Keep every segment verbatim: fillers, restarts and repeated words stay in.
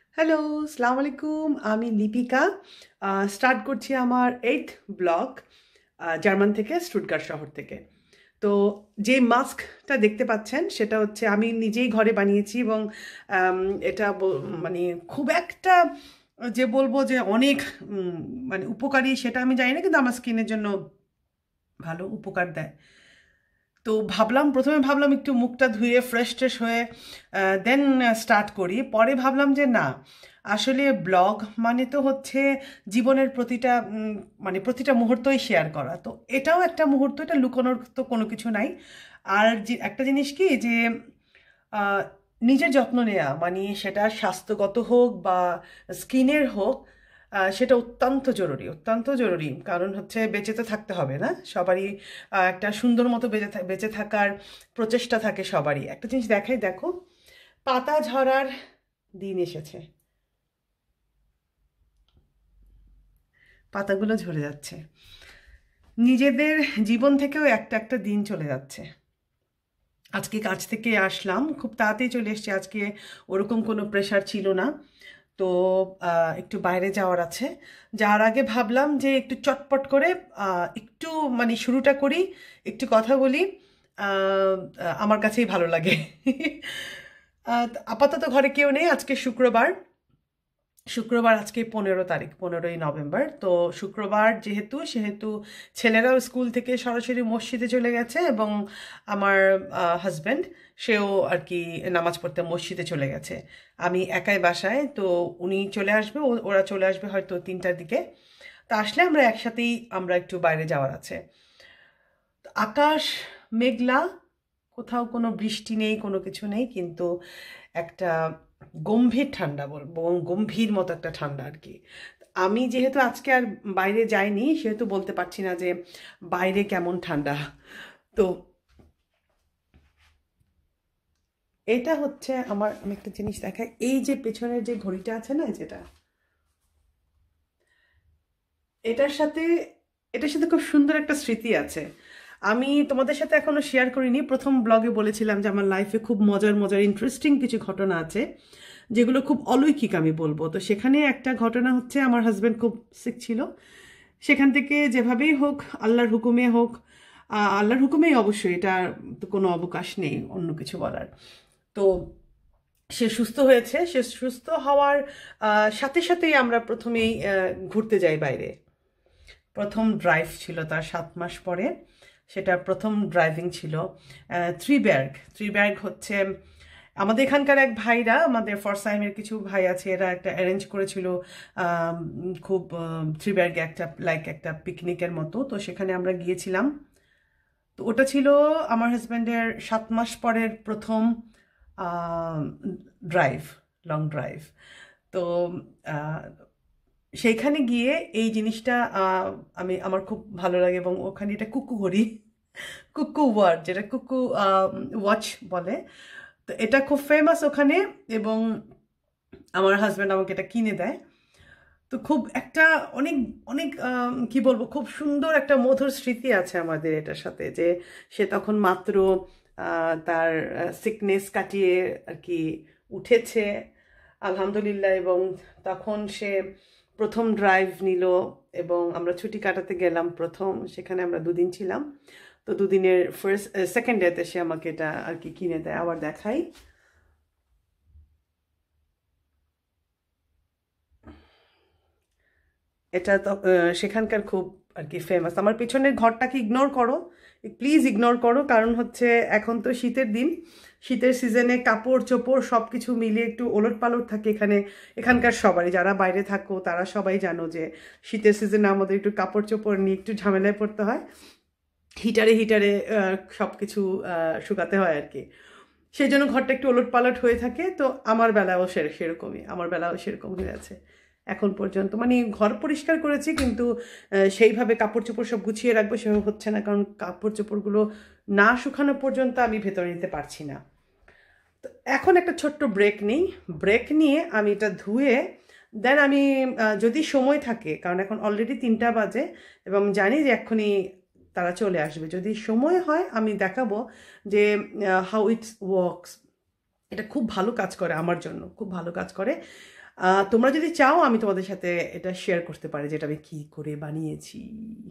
Hello, আসসালামু আলাইকুম। আমি লিপিকা। আ স্টার্ট করছি আমার এইথ ব্লগ আ জার্মান থেকে, স্টুটগার্ট শহর থেকে। তো যে মাস্কটা দেখতে পাচ্ছেন সেটা হচ্ছে আমি নিজেই ঘরে বানিয়েছি এবং আম এটা ব মানে খুব একটা যে বলবো যে অনেক উম মানে উপকারী সেটা আমি জানি না, কিন্তু আমার স্কিনের জন্য ভালো উপকার দেয়। তো ভাবলাম প্রথমে ভাবলাম একটু মুখটা ধুয়ে ফ্রেশ ট্রেশ হয়ে দেন স্টার্ট করি। পরে ভাবলাম যে না, আসলে ব্লগ মানে তো হচ্ছে জীবনের প্রতিটা উম, মানে প্রতিটা মুহূর্তই শেয়ার করা। তো এটাও একটা মুহূর্ত, এটা লুকানোর তো কোনো কিছু নাই। আর যে একটা জিনিস কি যে আহ, নিজের যত্ন নেওয়া, মানে সেটা স্বাস্থ্যগত হোক বা স্কিনের হোক, আহ, সেটা অত্যন্ত জরুরি, অত্যন্ত জরুরি। কারণ হচ্ছে বেঁচে তো থাকতে হবে না সবারই। আহ, একটা সুন্দর মতো বেঁচে থা- বেঁচে থাকার প্রচেষ্টা থাকে সবারই। একটা জিনিস দেখাই, দেখো, পাতা ঝরার দিন এসেছে, পাতাগুলো ঝরে যাচ্ছে। নিজেদের জীবন থেকেও একটা একটা দিন চলে যাচ্ছে। আজকে কাজ থেকে আসলাম, খুব তাড়াতাড়ি চলে এসেছি আজকে, ওরকম কোনো প্রেশার ছিল না। তো আহ, একটু বাইরে যাওয়ার আছে। যাওয়ার আগে ভাবলাম যে একটু চটপট করে আহ, একটু মানে শুরুটা করি, একটু কথা বলি। আহ, আমার কাছেই ভালো লাগে। আহ, আপাতত ঘরে কেউ নেই, আজকে শুক্রবার। শুক্রবার আজকে পনেরো তারিখ, পনেরোই নভেম্বর। তো শুক্রবার যেহেতু, সেহেতু ছেলেরাও স্কুল থেকে সরাসরি মসজিদে চলে গেছে এবং আমার হাজব্যান্ড, সেও আর কি নামাজ পড়তে মসজিদে চলে গেছে। আমি একাই বাসায়। তো উনি চলে আসবে, ও- ওরা চলে আসবে হয়তো তিনটার দিকে। তা আসলে আমরা একসাথেই আমরা একটু বাইরে যাওয়ার আছে। তো আকাশ মেঘলা, কোথাও কোনো বৃষ্টি নেই, কোনো কিছু নেই, কিন্তু একটা গম্ভীর ঠান্ডা, বলবো গম্ভীর মতো একটা ঠান্ডা আর কি। আমি যেহেতু আজকে আর বাইরে যাইনি, সেহেতু বলতে পারছি না যে বাইরে কেমন ঠান্ডা। তো এটা হচ্ছে আমার, আমি একটা জিনিস দেখাই, এই যে পেছনের যে ঘড়িটা আছে না, যেটা, এটার সাথে এটার সাথে খুব সুন্দর একটা স্মৃতি আছে। আমি তোমাদের সাথে এখনো শেয়ার করিনি। প্রথম ব্লগে বলেছিলাম যে আমার লাইফে খুব মজার মজার ইন্টারেস্টিং কিছু ঘটনা আছে, যেগুলো খুব অলৌকিক আমি বলবো। তো সেখানে একটা ঘটনা হচ্ছে, আমার হাজব্যান্ড খুব সিক ছিল। সেখান থেকে যেভাবেই হোক, আল্লাহর হুকুমে হোক, আহ, আল্লাহর হুকুমেই অবশ্যই, এটা তো কোনো অবকাশ নেই অন্য কিছু বলার। তো সে সুস্থ হয়েছে। সে সুস্থ হওয়ার আহ, সাথে সাথেই আমরা প্রথমেই আহ, ঘুরতে যাই বাইরে। প্রথম ড্রাইভ ছিল তার সাত মাস পরে, সেটা প্রথম ড্রাইভিং ছিল। থ্রি ব্যার্গ, থ্রি ব্যার্গ হচ্ছে আমাদের এখানকার এক ভাইরা, আমাদের ফরসাইমের কিছু ভাই আছে, এরা একটা অ্যারেঞ্জ করেছিল আম, খুব থ্রি ব্যার্গে একটা লাইক একটা পিকনিকের মতো। তো সেখানে আমরা গিয়েছিলাম। তো ওটা ছিল আমার হাজব্যান্ডের সাত মাস পরের প্রথম ড্রাইভ, লং ড্রাইভ। তো আহ, সেইখানে গিয়ে এই জিনিসটা আহ, আমি আমার খুব ভালো লাগে। এবং ওখানে এটা কুকু ঘড়ি, কুকু ওয়ার্ড, যেটা কুকু ওয়াচ বলে। তো এটা খুব ফেমাস ওখানে। এবং আমার হাজব্যান্ড আমাকে এটা কিনে দেয়। তো খুব একটা অনেক অনেক আম, কি বলবো, খুব সুন্দর একটা মধুর স্মৃতি আছে আমাদের এটার সাথে, যে সে তখন মাত্র আহ, তার সিকনেস কাটিয়ে আর কি উঠেছে, আলহামদুলিল্লাহ। এবং তখন সে প্রথম ড্রাইভ নিল এবং আমরা ছুটি কাটাতে গেলাম প্রথম, সেখানে আমরা দুদিন ছিলাম। তো দুদিনের ফার্স্ট সেকেন্ড ডেতে সে আমাকে এটা আর কি কিনে দেয়। আবার দেখাই, এটা তো আহ, সেখানকার খুব আর কি ফেমাস। আমার পিছনের ঘরটাকে ইগনোর করো, প্লিজ ইগনোর করো, কারণ হচ্ছে এখন তো শীতের দিন, শীতের সিজনে কাপড় চোপড় সব কিছু মিলিয়ে একটু ওলট পালট থাকে এখানে। এখানকার সবারই, যারা বাইরে থাকো তারা সবাই জানো যে শীতের সিজনে আমাদের একটু কাপড় চোপড় নিয়ে একটু ঝামেলায় পড়তে হয়। হিটারে হিটারে সব কিছু শুকাতে হয় আর কি। সেই জন্য ঘরটা একটু ওলট পালট হয়ে থাকে। তো আমার বেলাও সে সেরকমই, আমার বেলাও সেরকম হয়ে আছে এখন পর্যন্ত। মানে ঘর পরিষ্কার করেছি, কিন্তু আহ, সেইভাবে কাপড় চোপড় সব গুছিয়ে রাখবো সেভাবে হচ্ছে না, কারণ কাপড় চোপড়গুলো না শুকানো পর্যন্ত আমি ভেতরে নিতে পারছি না। তো এখন একটা ছোট্ট ব্রেক নিই। ব্রেক নিয়ে আমি এটা ধুয়ে দেন আমি আহ, যদি সময় থাকে, কারণ এখন অলরেডি তিনটা বাজে এবং আমি জানি যে এক্ষুনি তারা চলে আসবে, যদি সময় হয় আমি দেখাবো যে হাউ ইটস ওয়ার্কস। এটা খুব ভালো কাজ করে, আমার জন্য খুব ভালো কাজ করে। তোমরা যদি চাও আমি তোমাদের সাথে এটা শেয়ার করতে পারি যেটা আমি কী করে বানিয়েছি।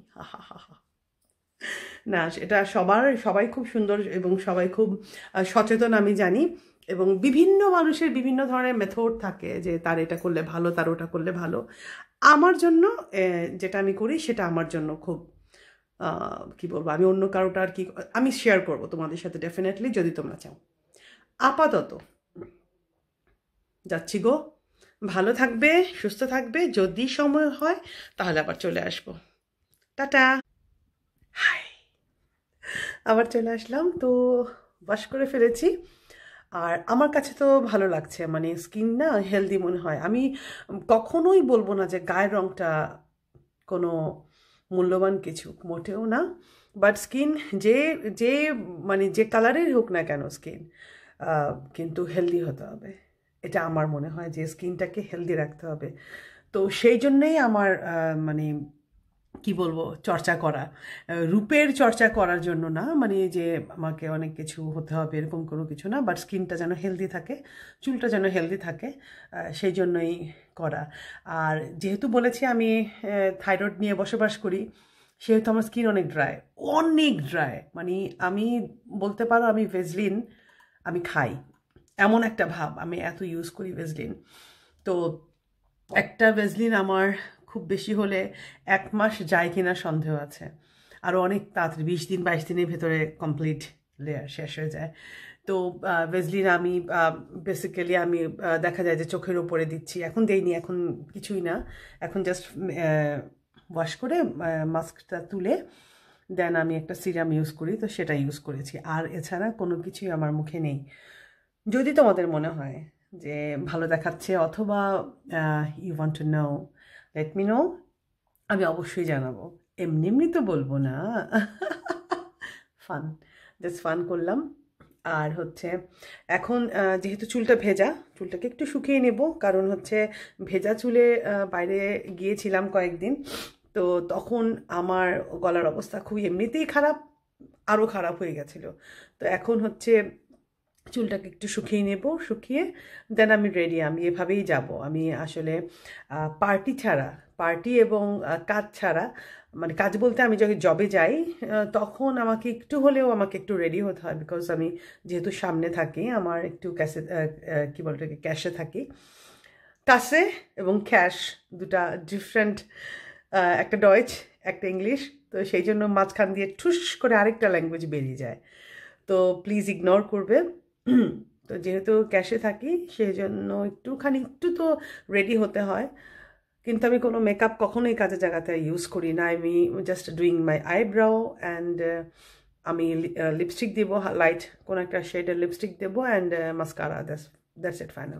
না, এটা সবার সবাই খুব সুন্দর এবং সবাই খুব সচেতন আমি জানি, এবং বিভিন্ন মানুষের বিভিন্ন ধরনের মেথড থাকে যে তার এটা করলে ভালো, তার ওটা করলে ভালো। আমার জন্য যেটা আমি করি সেটা আমার জন্য খুব কি বলবো, আমি অন্য কারোটা আর কি আমি শেয়ার করব তোমাদের সাথে ডেফিনেটলি যদি তোমরা চাও। আপাতত যাচ্ছি গো, ভালো থাকবে, সুস্থ থাকবে, যদি সময় হয় তাহলে আবার চলে আসবো। টাটা। হাই, আবার চলে আসলাম। তো ওয়াশ করে ফেলেছি, আর আমার কাছে তো ভালো লাগছে, মানে স্কিন না হেলদি মনে হয়। আমি কখনোই বলবো না যে গায়ের রঙটা কোনো মূল্যবান কিছু, মোটেও না। বাট স্কিন যে যে মানে যে কালারের হোক না কেন স্কিন কিন্তু হেলদি হতে হবে, এটা আমার মনে হয় যে স্কিনটাকে হেলদি রাখতে হবে। তো সেই জন্যেই আমার মানে কি বলবো চর্চা করা, রূপের চর্চা করার জন্য না, মানে যে আমাকে অনেক কিছু হতে হবে এরকম কোনো কিছু না, বাট স্কিনটা যেন হেলদি থাকে, চুলটা যেন হেলদি থাকে, সেই জন্যই করা। আর যেহেতু বলেছি আমি থাইরয়েড নিয়ে বসবাস করি, সেহেতু আমার স্কিন অনেক ড্রাই, অনেক ড্রাই। মানে আমি বলতে পারো আমি ভেজলিন আমি খাই, এমন একটা ভাব, আমি এত ইউজ করি ভেজলিন। তো একটা ভেজলিন আমার খুব বেশি হলে এক মাস যায় কিনা সন্দেহ আছে, আরও অনেক তাড়াতাড়ি বিশ দিন বাইশ দিনের ভেতরে কমপ্লিট লেয়ার শেষ হয়ে যায়। তো ভেজলিন আমি বেসিক্যালি আমি দেখা যায় যে চোখের ওপরে দিচ্ছি, এখন দেইনি, এখন কিছুই না, এখন জাস্ট ওয়াশ করে মাস্কটা তুলে দেন আমি একটা সিরাম ইউজ করি, তো সেটা ইউজ করেছি। আর এছাড়া কোনো কিছুই আমার মুখে নেই। যদি তোমাদের মনে হয় যে ভালো দেখাচ্ছে অথবা you want to know, let me know, আমি অবশ্যই জানাবো, এমনি এমনি তো বলবো না। ফান, জাস্ট ফান করলাম। আর হচ্ছে এখন যেহেতু চুলটা ভেজা, চুলটাকে একটু শুকিয়ে নেব, কারণ হচ্ছে ভেজা চুলে বাইরে গিয়েছিলাম কয়েকদিন, তো তখন আমার গলার অবস্থা খুবই এমনিতেই খারাপ, আরও খারাপ হয়ে গেছিলো। তো এখন হচ্ছে চুলটাকে একটু শুকিয়ে নেব, শুকিয়ে দেন আমি রেডি, আমি এভাবেই যাব। আমি আসলে পার্টি ছাড়া, পার্টি এবং কাজ ছাড়া, মানে কাজ বলতে আমি যখন জবে যাই তখন আমাকে একটু হলেও আমাকে একটু রেডি হতে হয়, বিকজ আমি যেহেতু সামনে থাকি, আমার একটু ক্যাশে কী বলতে ক্যাশে থাকি, কাছে এবং ক্যাশ দুটা ডিফারেন্ট, একটা ডয়েচ একটা ইংলিশ, তো সেই জন্য মাঝখান দিয়ে ঠুস করে আরেকটা ল্যাঙ্গুয়েজ বেরিয়ে যায়, তো প্লিজ ইগনোর করবে। তো যেহেতু ক্যাশে থাকি সেই জন্য একটুখানি একটু তো রেডি হতে হয়, কিন্তু আমি কোনো মেকআপ কখনোই কাজের জায়গাতে ইউজ করি না। আমি just doing my eyebrow and আমি লিপস্টিক দেবো, লাইট কোনো একটা শেডের লিপস্টিক দেবো and mascara, that's that's it, final.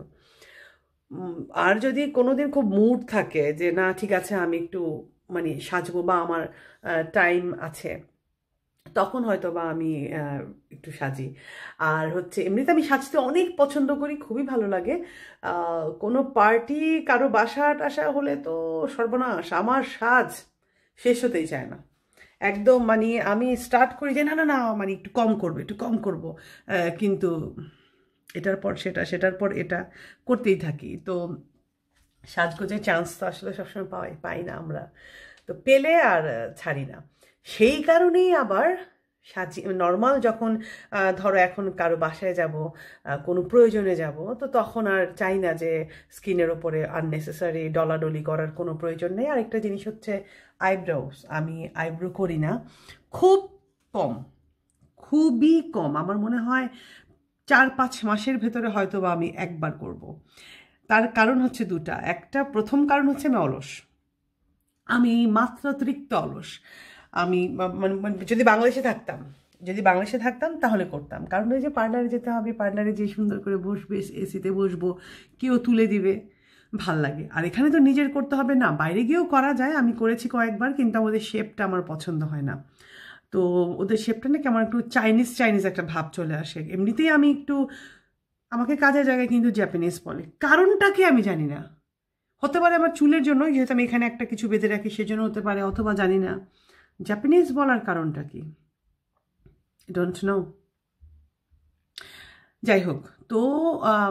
আর যদি কোনো দিন খুব মুড থাকে যে না ঠিক আছে আমি একটু মানে সাজবো বা আমার টাইম আছে, তখন হয়তো বা আমি একটু সাজি। আর হচ্ছে এমনিতে আমি সাজতে অনেক পছন্দ করি, খুবই ভালো লাগে। কোনো পার্টি কারো বাসা টাসা হলে তো সর্বনাশ, আমার সাজ শেষ হতেই চায় না একদম। মানে আমি স্টার্ট করি যে না না না মানে একটু কম করবো একটু কম করবো, কিন্তু এটার পর সেটা, সেটার পর এটা করতেই থাকি। তো সাজগোজের চান্স তো আসলে সবসময় পাই পাই না আমরা, তো পেলে আর ছাড়ি না। সেই কারণেই আবার সাজি নর্মাল যখন ধরো এখন কারো বাসায় যাব, কোনো প্রয়োজনে যাব, তো তখন আর চাই না যে স্কিনের ওপরে আননেসেসারি ডলাডলি করার কোনো প্রয়োজন নেই। আরেকটা জিনিস হচ্ছে আইব্রোস, আমি আইব্রো করি না, খুব কম, খুবই কম। আমার মনে হয় চার পাঁচ মাসের ভেতরে হয়তো বা আমি একবার করব। তার কারণ হচ্ছে দুটা, একটা প্রথম কারণ হচ্ছে আমি অলস, আমি মাত্রাতিরিক্ত অলস। আমি যদি বাংলাদেশে থাকতাম যদি বাংলাদেশে থাকতাম তাহলে করতাম, কারণ ওই যে পার্লারে যেতে হবে, পার্লারে যে সুন্দর করে বসবে, এসিতে বসবো, কেউ তুলে দিবে, ভাল লাগে। আর এখানে তো নিজের করতে হবে না, বাইরে গিয়েও করা যায়, আমি করেছি কয়েকবার, কিন্তু ওদের শেপটা আমার পছন্দ হয় না। তো ওদের শেপটা না কেমন একটু চাইনিজ চাইনিজ একটা ভাব চলে আসে। এমনিতেই আমি একটু, আমাকে কাজের জায়গায় কিন্তু জাপানিজ বলে, কারণটা কি আমি জানি না, হতে পারে আমার চুলের জন্য, যেহেতু আমি এখানে একটা কিছু বেঁধে রাখি সেজন্য হতে পারে, অথবা জানি না জাপানিজ বলার কারণটা কি, ডোন্ট নো। যাই হোক, তো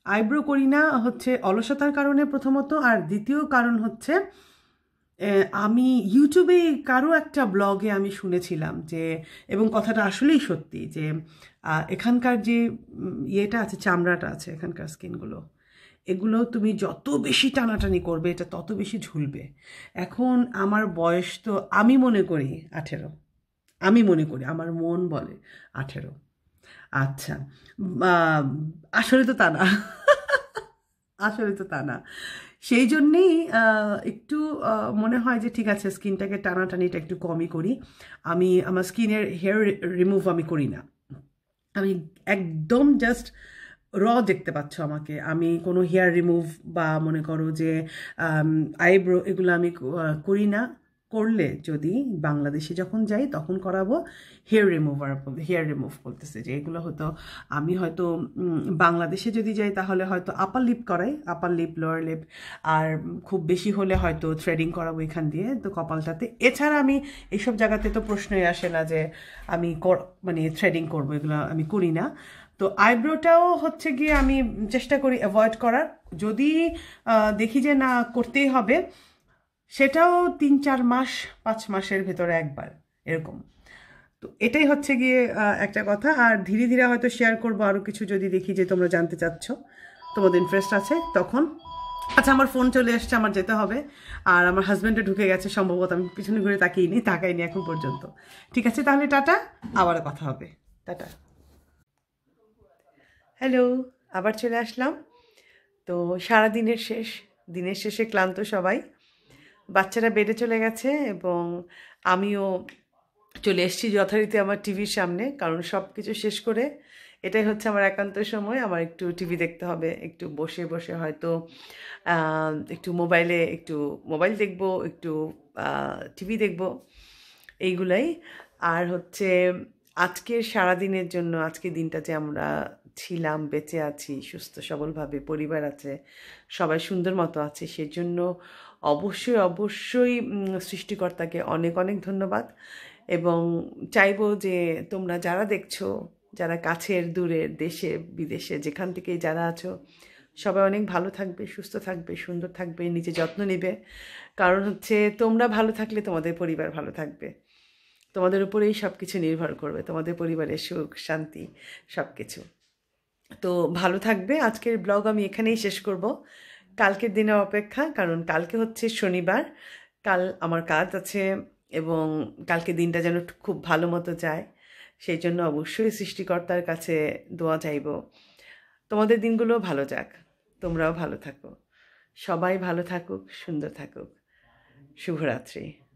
আইব্রো করি না হচ্ছে অলসতার কারণে প্রথমত, আর দ্বিতীয় কারণ হচ্ছে আমি ইউটিউবে কারো একটা ব্লগে আমি শুনেছিলাম যে, এবং কথাটা আসলেই সত্যি, যে এখানকার যে ইয়েটা আছে, চামড়াটা আছে, এখানকার স্কিনগুলো, এগুলো তুমি যত বেশি টানাটানি করবে এটা তত বেশি ঝুলবে। এখন আমার বয়স তো আমি মনে করি আঠেরো, আমি মনে করি, আমার মন বলে আঠেরো। আচ্ছা, আসলে তো তা না, আসলে তো তা না। সেই জন্যেই একটু মনে হয় যে ঠিক আছে, স্কিনটাকে টানাটানিটা একটু কমই করি। আমি আমার স্কিনের হেয়ার রিমুভ আমি করি না, আমি একদম জাস্ট র দেখতে পাচ্ছ আমাকে, আমি কোনো হেয়ার রিমুভ বা মনে করো যে আইব্রো এগুলো আমি করি না। করলে যদি বাংলাদেশে যখন যাই তখন করাবো হেয়ার রিমুভার, হেয়ার রিমুভ করতেছে যে এগুলো হয়তো আমি হয়তো বাংলাদেশে যদি যাই তাহলে হয়তো আপার লিপ করাই, আপার লিপ, লোয়ার লিপ, আর খুব বেশি হলে হয়তো থ্রেডিং করাবো এখান দিয়ে তো কপালটাতে। এছাড়া আমি এইসব জায়গাতে তো প্রশ্নই আসে না যে আমি মানে থ্রেডিং করবো, এগুলো আমি করি না। তো আইব্রোটাও হচ্ছে গিয়ে আমি চেষ্টা করি অ্যাভয়েড করার, যদি দেখি যে না করতেই হবে সেটাও তিন চার মাস পাঁচ মাসের ভেতরে একবার, এরকম। তো এটাই হচ্ছে গিয়ে একটা কথা। আর ধীরে ধীরে হয়তো শেয়ার করবো আরও কিছু, যদি দেখি যে তোমরা জানতে চাচ্ছ, তোমাদের ইন্টারেস্ট আছে তখন। আচ্ছা, আমার ফোন চলে এসছে, আমার যেতে হবে। আর আমার হাজব্যান্ডও ঢুকে গেছে সম্ভবত, আমি পিছনে ঘুরে তাকিয়েনি, তাকাইনি এখন পর্যন্ত। ঠিক আছে তাহলে, টাটা, আবার কথা হবে, টাটা। হ্যালো, আবার চলে আসলাম। তো সারাদিনের শেষ, দিনের শেষে ক্লান্ত সবাই, বাচ্চারা বেডে চলে গেছে এবং আমিও চলে এসেছি যথারীতি আমার টিভির সামনে, কারণ সব কিছু শেষ করে এটাই হচ্ছে আমার একান্ত সময়। আমার একটু টিভি দেখতে হবে, একটু বসে বসে হয়তো একটু মোবাইলে একটু মোবাইল দেখবো, একটু টিভি দেখবো, এইগুলাই। আর হচ্ছে আজকের সারাদিনের জন্য, আজকের দিনটা যে আমরা ছিলাম, বেঁচে আছি সুস্থ সবলভাবে, পরিবার আছে, সবাই সুন্দর মতো আছে, সেজন্য অবশ্যই অবশ্যই সৃষ্টিকর্তাকে অনেক অনেক ধন্যবাদ। এবং চাইবো যে তোমরা যারা দেখছো, যারা কাছের দূরের দেশে বিদেশে যেখান থেকেই যারা আছো, সবাই অনেক ভালো থাকবে, সুস্থ থাকবে, সুন্দর থাকবে, নিজে যত্ন নেবে। কারণ হচ্ছে তোমরা ভালো থাকলে তোমাদের পরিবার ভালো থাকবে, তোমাদের উপরেই সব কিছু নির্ভর করবে, তোমাদের পরিবারের সুখ শান্তি সব কিছু। তো ভালো থাকবে। আজকের ব্লগ আমি এখানেই শেষ করব, কালকের দিনের অপেক্ষা, কারণ কালকে হচ্ছে শনিবার, কাল আমার কাজ আছে এবং কালকে দিনটা যেন খুব ভালো মতো যায়, সেই জন্য অবশ্যই সৃষ্টিকর্তার কাছে দোয়া চাইব তোমাদের দিনগুলো ভালো যাক, তোমরাও ভালো থাকো, সবাই ভালো থাকুক, সুন্দর থাকুক। শুভরাত্রি।